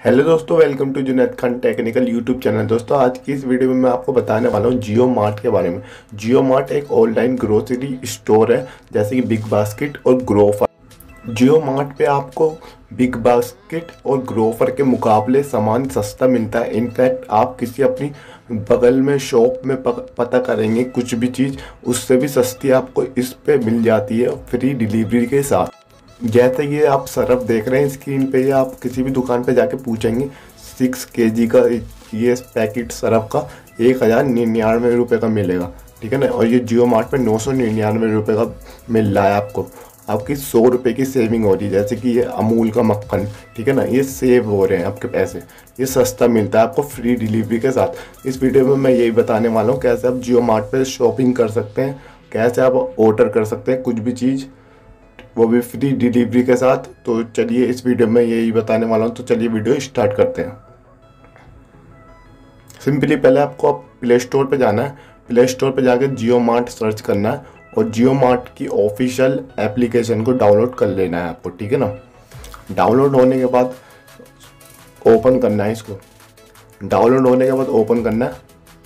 Hello दोस्तों, welcome to Junaid Khan technical YouTube channel. दोस्तों, आज की इस वीडियो में मैं आपको बताने वाला हूँ जियो मार्ट के बारे में। जियो मार्ट एक ऑनलाइन ग्रोसरी स्टोर है, जैसे कि बिग बास्केट और ग्रोफर। जियो मार्ट पे आपको बिग बास्केट और ग्रोफर के मुकाबले सामान सस्ता मिलता है। इनफैक्ट आप किसी अपनी बगल में शॉप में पता करेंगे कुछ भी चीज़, उससे भी सस्ती आपको इस पे मिल जाती है, फ्री डिलीवरी के साथ। जैसे ये आप सरफ देख रहे हैं स्क्रीन पे, या आप किसी भी दुकान पे जाके पूछेंगे 6 kg का ये पैकेट सरफ का 1099 का मिलेगा, ठीक है ना। और ये जियो मार्ट पे 999 का मिल रहा है आपको। आपकी 100 रुपये की सेविंग हो रही है। जैसे कि ये अमूल का मक्खन, ठीक है ना, ये सेव हो रहे हैं आपके पैसे। ये सस्ता मिलता है आपको फ्री डिलीवरी के साथ। इस वीडियो में मैं यही बताने वाला हूँ कैसे आप जियो मार्ट पे शॉपिंग कर सकते हैं, कैसे आप ऑर्डर कर सकते हैं कुछ भी चीज़, वो भी फ्री डिलीवरी के साथ। तो चलिए इस वीडियो में यही बताने वाला हूँ। तो चलिए वीडियो स्टार्ट करते हैं। सिंपली पहले आपको प्ले स्टोर पे जाना है। प्ले स्टोर पे जाकर जियो मार्ट सर्च करना है और जियो मार्ट की ऑफिशियल एप्लीकेशन को डाउनलोड कर लेना है आपको, ठीक है ना। डाउनलोड होने के बाद ओपन करना है इसको। डाउनलोड होने के बाद ओपन करना है।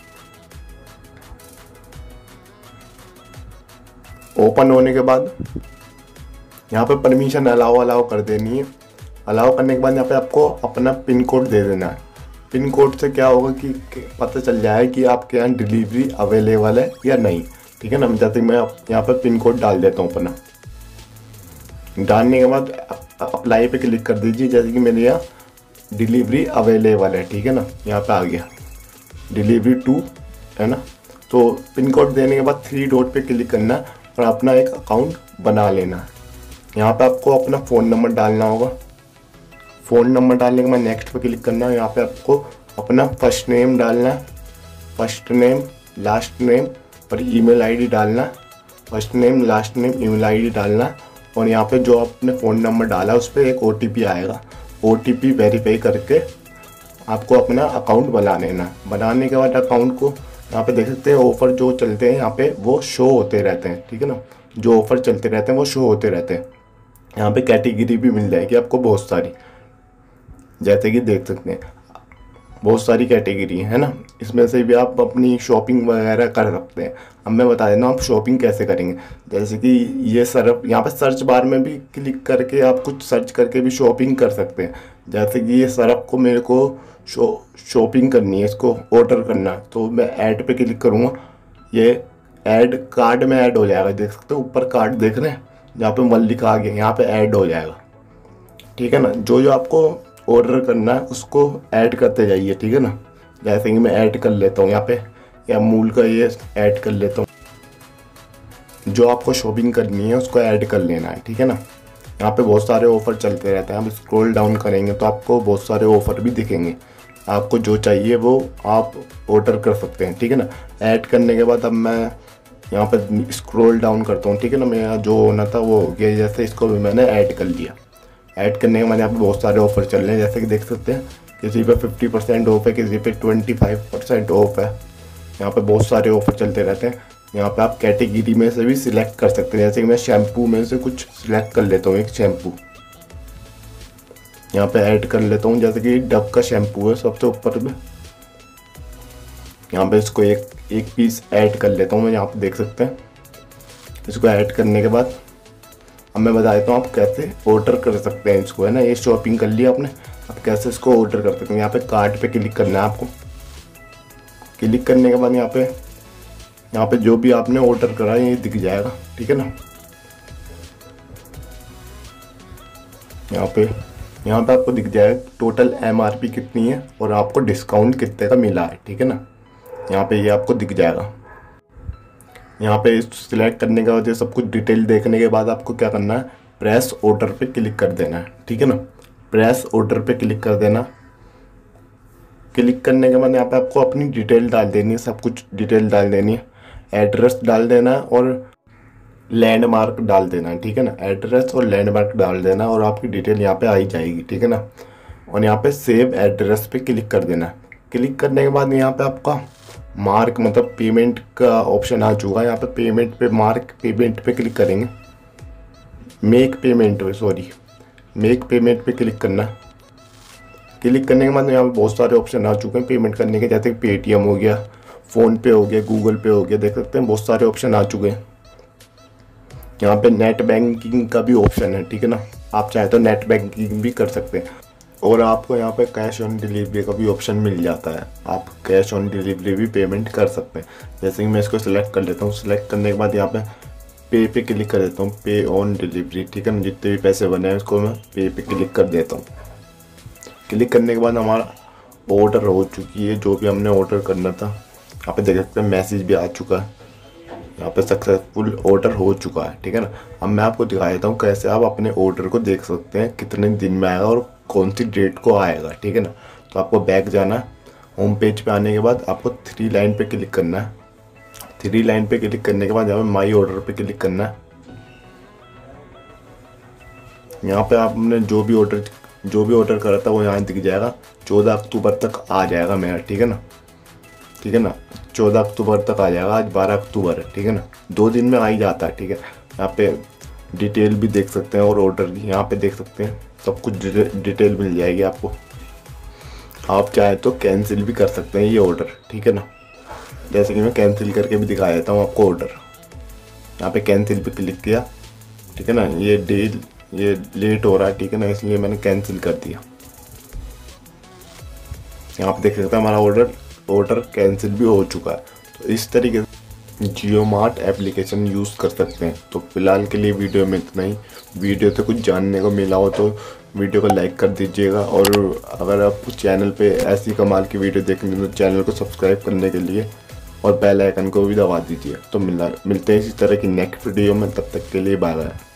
ओपन होने के बाद यहाँ पे परमिशन अलाउ कर देनी है। अलाउ करने के बाद यहाँ पे आपको अपना पिन कोड दे देना है। पिन कोड से क्या होगा कि पता चल जाए कि आपके यहाँ डिलीवरी अवेलेबल है या नहीं, ठीक है ना। जैसे मैं यहाँ पे पिन कोड डाल देता हूँ अपना। डालने के बाद अप्लाई पे क्लिक कर दीजिए। जैसे कि मेरे यहाँ डिलीवरी अवेलेबल है, ठीक है ना, यहाँ पे आ गया डिलीवरी टू, है ना। तो पिन कोड देने के बाद 3 डॉट पे क्लिक करना है और अपना एक अकाउंट बना लेना है। यहाँ पे आपको अपना फ़ोन नंबर डालना होगा। फ़ोन नंबर डालने के बाद नेक्स्ट पे क्लिक करना है। यहाँ पे आपको अपना फर्स्ट नेम डालना है, फर्स्ट नेम, लास्ट नेम और ईमेल आईडी डालना है। First name, last name, email ID डालना है। और यहाँ पे जो आपने फ़ोन नंबर डाला उस पर एक OTP आएगा। OTP वेरीफाई करके आपको अपना अकाउंट बना लेना है। बनाने के बाद अकाउंट को यहाँ पे देख सकते हैं ऑफ़र जो चलते हैं यहाँ पे वो शो होते रहते हैं, ठीक है ना। जो ऑफ़र चलते रहते हैं वो शो होते रहते हैं। यहाँ पे कैटेगरी भी मिल जाएगी आपको बहुत सारी, जैसे कि देख सकते हैं बहुत सारी कैटेगरी है ना। इसमें से भी आप अपनी शॉपिंग वगैरह कर सकते हैं। अब मैं बता देना आप शॉपिंग कैसे करेंगे। जैसे कि ये सरफ, यहाँ पे सर्च बार में भी क्लिक करके आप कुछ सर्च करके भी शॉपिंग कर सकते हैं। जैसे कि ये सरफ को मेरे को शॉपिंग करनी है, इसको ऑर्डर करना है, तो मैं ऐड पे क्लिक करूँगा। ये ऐड कार्ड में ऐड हो जाएगा। देख सकते हो ऊपर कार्ड देख रहे हैं, जहाँ पे मल लिखा आ गया, यहाँ पे ऐड हो जाएगा, ठीक है ना। जो जो आपको ऑर्डर करना है उसको ऐड करते जाइए, ठीक है ना। जैसे कि मैं ऐड कर लेता हूँ यहाँ पे, या अमूल का ये ऐड कर लेता हूँ। जो आपको शॉपिंग करनी है उसको ऐड कर लेना है, ठीक है ना। यहाँ पे बहुत सारे ऑफ़र चलते रहते हैं। आप स्क्रॉल डाउन करेंगे तो आपको बहुत सारे ऑफ़र भी दिखेंगे। आपको जो चाहिए वो आप ऑर्डर कर सकते हैं, ठीक है ना। ऐड करने के बाद अब मैं यहाँ पे स्क्रॉल डाउन करता हूँ, ठीक है ना। मेरा जो होना था वो हो गया। जैसे इसको भी मैंने ऐड कर लिया। ऐड करने के बाद यहाँ पे बहुत सारे ऑफर चल रहे हैं, जैसे कि देख सकते हैं किसी पे 50% ऑफ है, किसी पे 25% ऑफ है। यहाँ पे बहुत सारे ऑफर चलते रहते हैं। यहाँ पे आप कैटेगरी में से भी सिलेक्ट कर सकते हैं। जैसे कि मैं शैम्पू में से कुछ सिलेक्ट कर लेता हूँ, एक शैम्पू यहाँ पे ऐड कर लेता हूँ। जैसे कि डव का शैम्पू है सबसे ऊपर में, यहाँ पे इसको एक पीस ऐड कर लेता हूँ मैं। यहाँ पे देख सकते हैं इसको ऐड करने के बाद अब मैं बता देता हूँ आप कैसे ऑर्डर कर सकते हैं इसको, है ना। ये शॉपिंग कर लिया आपने, अब कैसे इसको ऑर्डर कर सकते हैं। यहाँ पे कार्ट पे क्लिक करना है आपको। क्लिक करने के बाद यहाँ पे जो भी आपने ऑर्डर करा है ये दिख जाएगा, ठीक है ना। यहाँ पे आपको दिख जाएगा टोटल MRP कितनी है और आपको डिस्काउंट कितने का मिला है, ठीक है ना। यहाँ पे ये आपको दिख जाएगा। यहाँ पे सिलेक्ट करने के बाद ये सब कुछ डिटेल देखने के बाद आपको क्या करना है, प्रेस ऑर्डर पे क्लिक कर देना है, ठीक है ना। प्रेस ऑर्डर पे क्लिक कर देना। क्लिक करने के बाद यहाँ पे आपको अपनी डिटेल डाल देनी है, सब कुछ डिटेल डाल देनी है। एड्रेस डाल देना है और लैंडमार्क डाल देना है, ठीक है ना। एड्रेस और लैंडमार्क डाल देना और आपकी डिटेल यहाँ पे आ ही जाएगी, ठीक है ना। और यहाँ पे सेव एड्रेस पे क्लिक कर देना। क्लिक करने के बाद यहाँ पे आपका मार्क मतलब पेमेंट का ऑप्शन आ चुका है। यहाँ पे पेमेंट पे मार्क पेमेंट पे क्लिक करेंगे। मेक पेमेंट पे क्लिक करना। क्लिक करने के बाद यहाँ पे बहुत सारे ऑप्शन आ चुके हैं पेमेंट करने के, जैसे पेटीएम हो गया, फ़ोनपे हो गया, गूगल पे हो गया, देख सकते हैं बहुत सारे ऑप्शन आ चुके हैं। यहाँ पे नेट बैंकिंग का भी ऑप्शन है, ठीक है ना, आप चाहे तो नेट बैंकिंग भी कर सकते हैं। और आपको यहाँ पे कैश ऑन डिलीवरी का भी ऑप्शन मिल जाता है, आप कैश ऑन डिलीवरी भी पेमेंट कर सकते हैं। जैसे कि मैं इसको सिलेक्ट कर लेता हूँ, सिलेक्ट करने के बाद यहाँ पे पे क्लिक कर देता हूँ, पे ऑन डिलीवरी, ठीक है ना, जितने भी पैसे बने हैं उसको मैं पे क्लिक कर देता हूँ। क्लिक करने के बाद हमारा ऑर्डर हो चुकी है, जो भी हमने ऑर्डर करना था। यहाँ पे देख सकते हैं मैसेज भी आ चुका है, यहाँ पे सक्सेसफुल ऑर्डर हो चुका है, ठीक है ना। अब मैं आपको दिखा देता हूँ कैसे आप अपने ऑर्डर को देख सकते हैं, कितने दिन में आएगा और कौन सी डेट को आएगा, ठीक है ना। तो आपको बैक जाना है, होम पेज पे आने के बाद आपको 3 लाइन पे क्लिक करना है। 3 लाइन पे क्लिक करने के बाद यहाँ पे माई ऑर्डर पे क्लिक करना है। यहाँ पे आपने जो भी ऑर्डर करा था वो यहाँ दिख जाएगा। 14 अक्टूबर तक आ जाएगा मेरा, ठीक है ना, 14 अक्टूबर तक आ जाएगा, आज 12 अक्टूबर है, ठीक है ना, 2 दिन में आ ही जाता है, ठीक है। यहाँ पे डिटेल भी देख सकते हैं और ऑर्डर की यहाँ पे देख सकते हैं, सब कुछ डिटेल मिल जाएगी आपको। आप चाहे तो कैंसिल भी कर सकते हैं ये ऑर्डर, ठीक है ना। जैसे कि मैं कैंसिल करके भी दिखा देता हूँ आपको ऑर्डर। यहाँ पे कैंसिल पे क्लिक किया, ठीक है ना, ये लेट हो रहा है, ठीक है ना, इसलिए मैंने कैंसिल कर दिया। यहाँ पे देख सकते हैं हमारा ऑर्डर कैंसिल भी हो चुका है। तो इस तरीके से जियो मार्ट एप्लीकेशन यूज़ कर सकते हैं। तो फिलहाल के लिए वीडियो में इतना ही। वीडियो से कुछ जानने को मिला हो तो वीडियो को लाइक कर दीजिएगा, और अगर आप चैनल पे ऐसी कमाल की वीडियो देखनी तो चैनल को सब्सक्राइब करने के लिए और बेल आइकन को भी दबा दीजिए। तो मिलते हैं इसी तरह की नेक्स्ट वीडियो में, तब तक के लिए बाय बाय।